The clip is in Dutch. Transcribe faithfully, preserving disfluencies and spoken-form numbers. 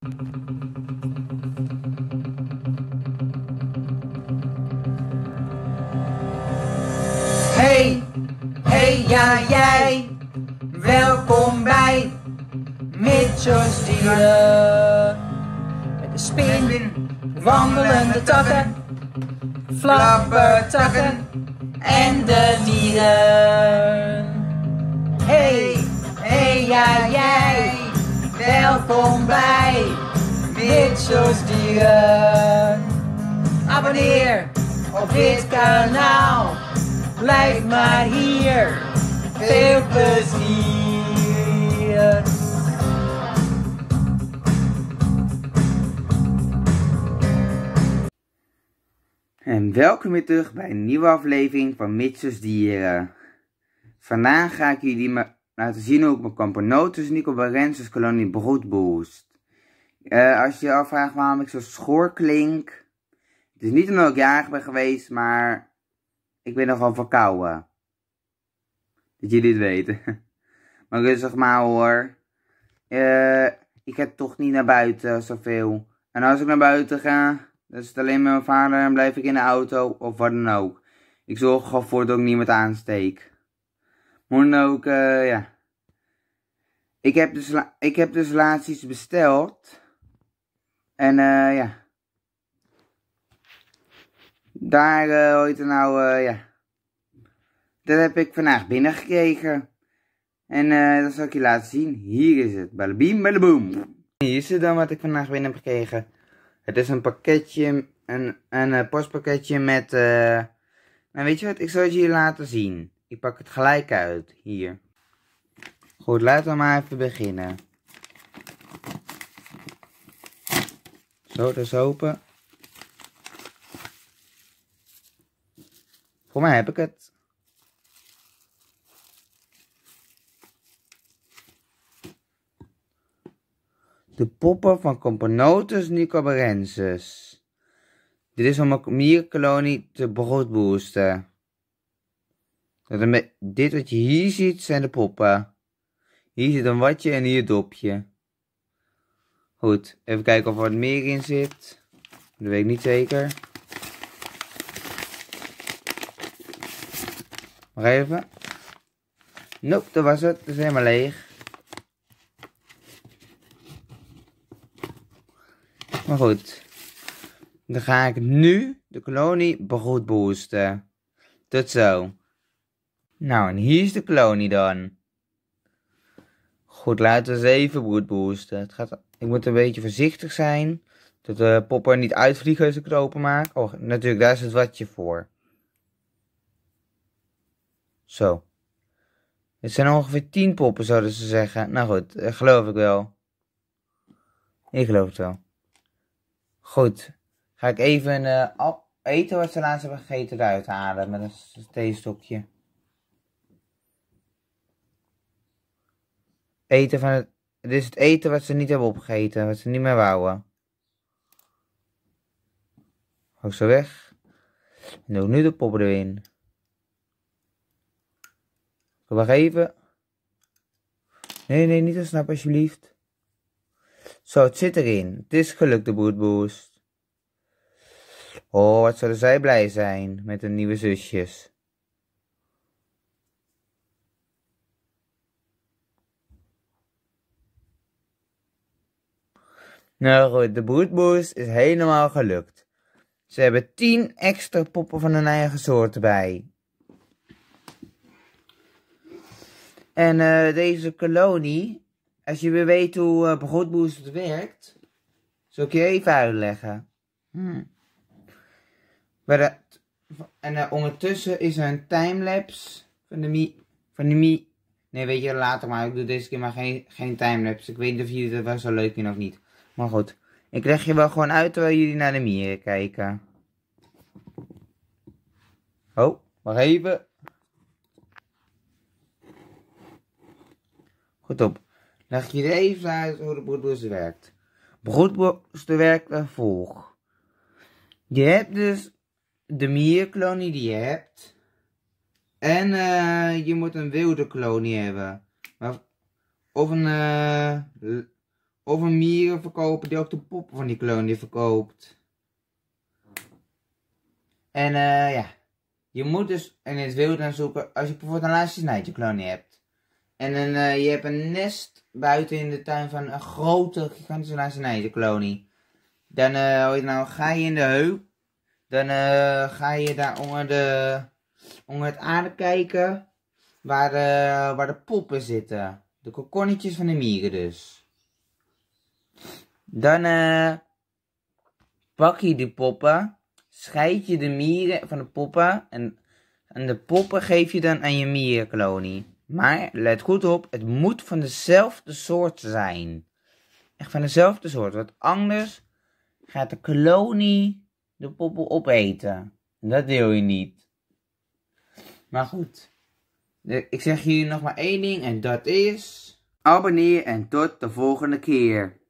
Hey, hey ja jij, welkom bij Mitchell's Dieren. Met de spin, wandelende takken, flappertakken en de dieren. Hey, hey ja jij, welkom bij Mitchell's Dieren. Abonneer op dit kanaal, blijf maar hier, veel plezier. En welkom weer terug bij een nieuwe aflevering van Mitchell's Dieren. Vandaag ga ik jullie maar laten zien hoe ik mijn Camponotus nicobarensis kolonie broed boost. Uh, als je je afvraagt waarom ik zo schor klink, het is niet omdat ik jarig ben geweest, maar ik ben nogal verkouden. Dat jullie het weten. Maar rustig maar hoor. Uh, ik ga toch niet naar buiten zoveel. En als ik naar buiten ga, dan is het alleen met mijn vader en blijf ik in de auto of wat dan ook. Ik zorg ervoor dat ik niemand aansteek. Moet dan ook, uh, ja. Ik heb, dus ik heb dus laatst iets besteld. En uh, ja. Daar, uh, hoe heet het nou, uh, ja. Dat heb ik vandaag binnengekregen. En uh, dat zal ik je laten zien. Hier is het. Balabiem, balaboom. Hier is het dan wat ik vandaag binnen heb gekregen. Het is een pakketje, een, een uh, postpakketje met, uh, nou weet je wat, ik zal het je laten zien. Ik pak het gelijk uit, hier. Goed, laten we maar even beginnen. Zo, dat is open. Voor mij heb ik het. De poppen van Camponotus nicobarensis. Dit is om een mierkolonie te broodboosten. Dit wat je hier ziet zijn de poppen. Hier zit een watje en hier een dopje. Goed, even kijken of er wat meer in zit. Dat weet ik niet zeker. Maar even. Nope, dat was het. Dat is helemaal leeg. Maar goed. Dan ga ik nu de kolonie broodboosten. Tot zo. Nou, en hier is de kolonie dan. Goed, laten we eens even broodboosten. Het gaat, ik moet een beetje voorzichtig zijn. Dat de poppen niet uitvliegen als ik het openmaak. Oh, natuurlijk, daar is het watje voor. Zo. Het zijn ongeveer tien poppen, zouden ze zeggen. Nou goed, dat geloof ik wel. Ik geloof het wel. Goed. Ga ik even uh, eten wat ze laatst hebben gegeten eruit halen met een theestokje. Eten van het... Dit is het eten wat ze niet hebben opgegeten, wat ze niet meer wouden. Hou zo weg. En doe nu de poppen erin. Wacht even. Nee, nee, niet te snel alsjeblieft. Zo, het zit erin. Het is gelukt, de broodboost. Oh, wat zullen zij blij zijn met de nieuwe zusjes. Nou goed, de broodboost is helemaal gelukt. Ze hebben tien extra poppen van hun eigen soort erbij. En uh, deze kolonie, als je weer weet hoe uh, broodboost werkt, zal ik je even uitleggen. Hmm. De, en uh, ondertussen is er een timelapse van de mi, van de mi, nee weet je later maar, ik doe deze keer maar geen, geen timelapse. Ik weet niet of jullie dat wel zo leuk vinden of niet. Maar goed, ik leg je wel gewoon uit terwijl jullie naar de mieren kijken. Oh, wacht even. Goed op. Leg je er even uit hoe de broedbooster werkt. Broedbooster werkt als volgt. Je hebt dus de mierkolonie die je hebt. En uh, je moet een wilde kolonie hebben. Of een, uh, Of een mieren verkopen die ook de poppen van die kolonie verkoopt. En uh, ja, je moet dus in het wild gaan zoeken als je bijvoorbeeld een laatste snijtje kolonie hebt. En een, uh, je hebt een nest buiten in de tuin van een grote, gigantische laatste snijtje kolonie. Dan uh, nou, ga je in de heup. Dan uh, ga je daar onder, de, onder het aarde kijken waar de, waar de poppen zitten. De kokonnetjes van de mieren dus. Dan uh, pak je die poppen, scheid je de mieren van de poppen en, en de poppen geef je dan aan je mierenkolonie. Maar let goed op, het moet van dezelfde soort zijn. Echt van dezelfde soort, want anders gaat de kolonie de poppen opeten. Dat wil je niet. Maar goed, ik zeg jullie nog maar één ding en dat is... Abonneer en tot de volgende keer.